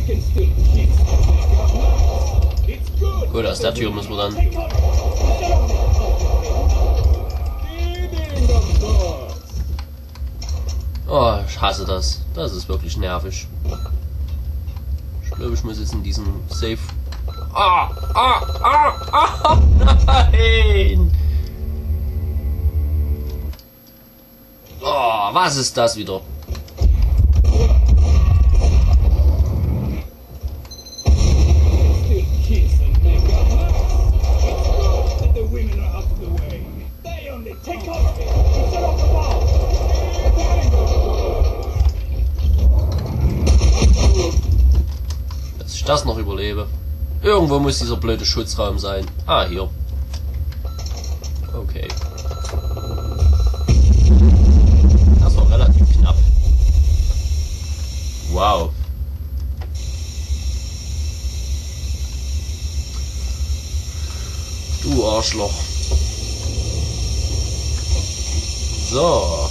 Gut, aus der Tür müssen wir dann. Oh, ich hasse das. Das ist wirklich nervig. Ich glaube, ich muss jetzt in diesem Safe. Nein! Oh, was ist das wieder? Dass ich das noch überlebe. Irgendwo muss dieser blöde Schutzraum sein. Ah, hier. Okay. Das war relativ knapp. Wow. Du Arschloch. So.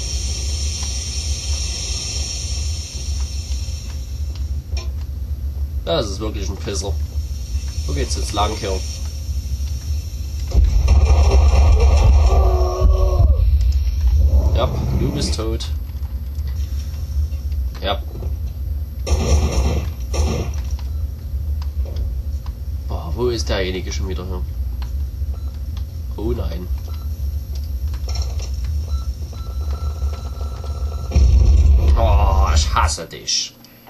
Das ist wirklich ein Pisser. Wo geht's jetzt lang hier? Ja, du bist tot. Ja. Boah, wo ist derjenige schon wieder hier? Oh nein. Oh, ich hasse dich.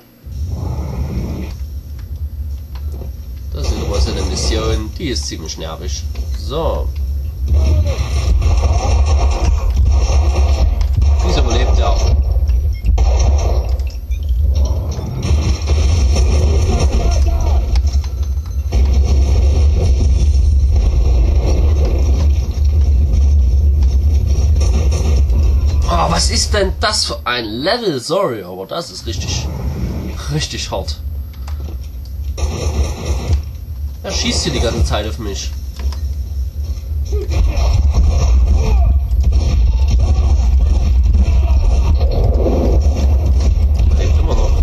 Das ist wieder was eine Mission, die ist ziemlich nervig. So. Wieso überlebt er? Oh, was ist denn das für ein Level? Sorry, aber das ist richtig hart. Er schießt hier die ganze Zeit auf mich. Er lebt immer noch.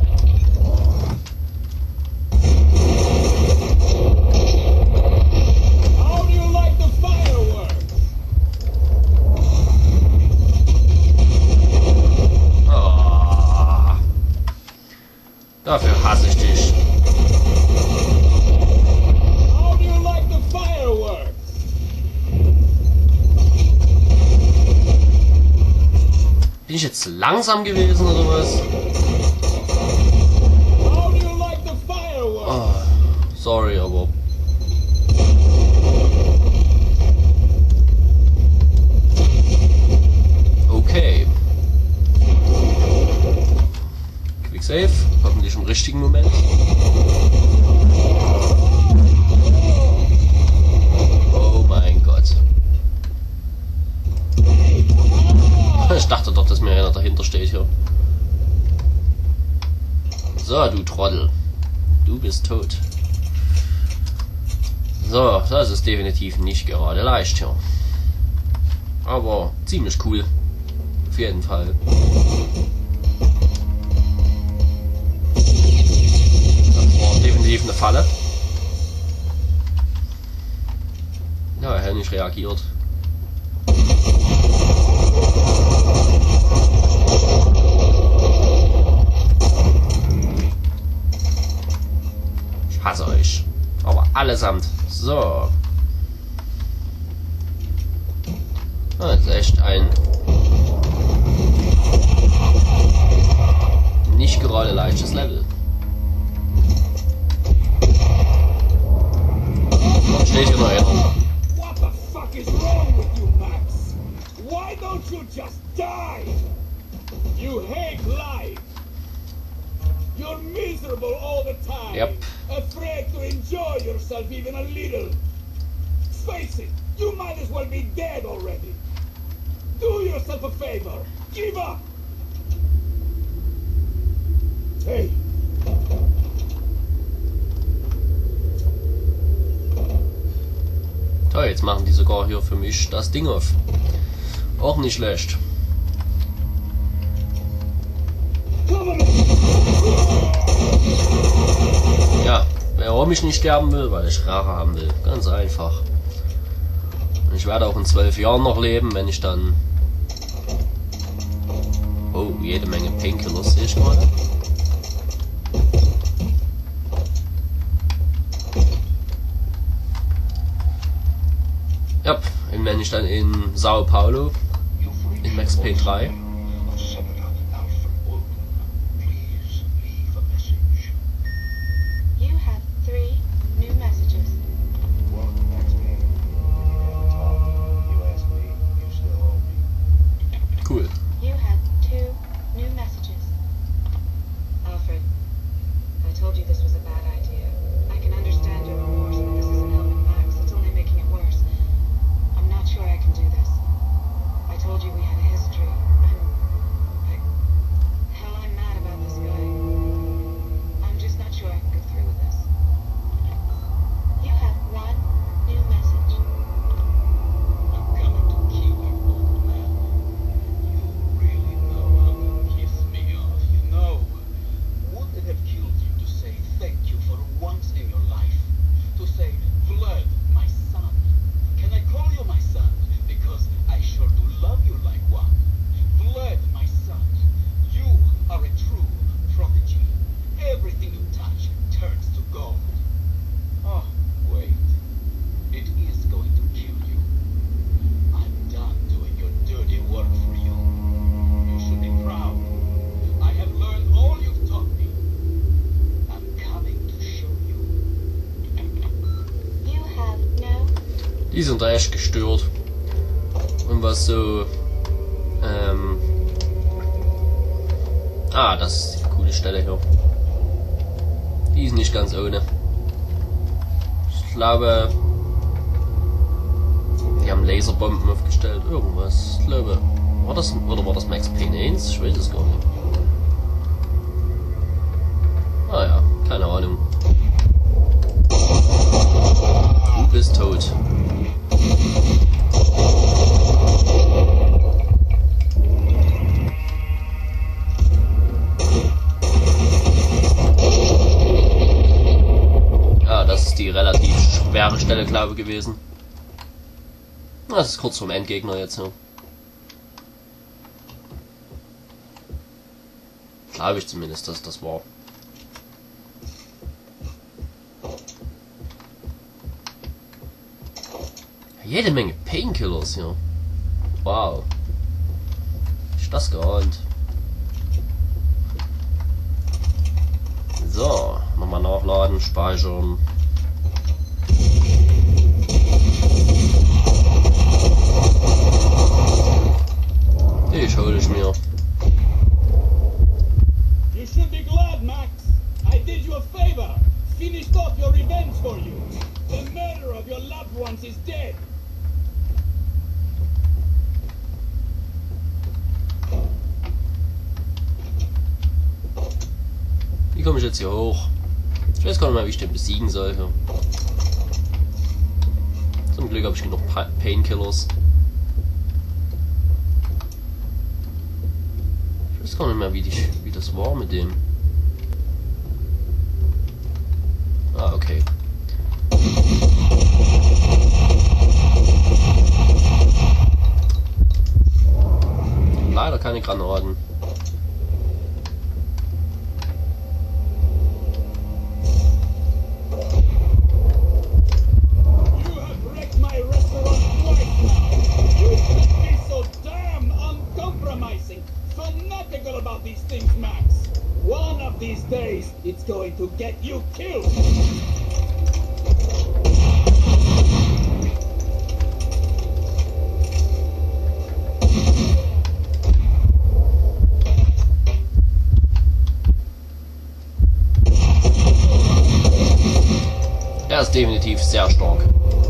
Oh. Dafür hasse ich dich. Bin ich jetzt langsam gewesen oder was? Oh, sorry, aber... Okay. Quick Save, hoffentlich im richtigen Moment. Oh mein Gott. Ich dachte doch, dass mir einer dahinter steht hier. So, du Trottel. Du bist tot. So, das ist definitiv nicht gerade leicht hier. Aber ziemlich cool. Auf jeden Fall. Das war definitiv eine Falle. Ja, er hat nicht reagiert. Ich hasse euch. Aber allesamt. So. Das ist echt ein nicht gerade leichtes Level. Und steht hier noch einer. What the fuck is wrong with you, Max? Why don't you just die? You hate life. You're miserable all the time. Yep. Afraid to enjoy yourself even a little. Face it, you might as well be dead already. Do yourself a favor. Give up. Hey. Toll, jetzt machen die sogar hier für mich das Ding auf. Auch nicht schlecht. Come on. warum ich nicht sterben will? Weil ich Rache haben will. Ganz einfach. Und ich werde auch in 12 Jahren noch leben, wenn ich dann... Oh, jede Menge Painkillers sehe ich gerade. Ja, und wenn ich dann in Sao Paulo in Max Payne 3 cool. You had 2 new messages. Alfred, I told you this was a bad idea. I can understand your remorse, but this isn't helping Max. It's only making it worse. I'm not sure I can do this. I told you we had a history. Hell, I'm mad about this guy. I'm just not sure I can go through with this. You have 1 new message. I'm coming to kill you, old man. You really know how to piss me off. You know, would it have killed you to say thank you for once in your life? To say, Vlad, my son. Can I call you my son? Because I sure do love you like one. Vlad, my son. You are a true prodigy. Everything you touch turns to gold. Oh, wait. It is going to kill you. I'm done doing your dirty work for you. You should be proud. I have learned all you've taught me. I'm coming to show you. You have no. Die sind da echt gestört. Und was so... das ist die coole Stelle hier. Die ist nicht ganz ohne. Ich glaube... Die haben Laserbomben aufgestellt. Irgendwas. Ich glaube... War das... Oder war das Max Payne 1? Ich weiß es gar nicht. Ah ja, keine Ahnung. Du bist tot. Das ist die relativ schwere Stelle, glaube ich, gewesen. Das ist kurz vorm Endgegner jetzt. Ja. Glaube ich zumindest, dass das war. Jede Menge Painkillers hier. Wow. Ist das geahnt. So, nochmal nachladen, speichern. Ich hole ich mir. You should be glad, Max. I did you a favor. Finished off your revenge for you. The murderer of your loved ones is dead. Wie komme ich jetzt hier hoch? Ich weiß gar nicht mehr, wie ich den besiegen soll. Ja. Zum Glück habe ich genug Painkillers. Ich weiß gar nicht mehr, wie das war mit dem. Ah, okay. Leider keine Granaten. Fanatical about these things, Max. One of these days, it's going to get you killed. Er ist definitiv sehr stark.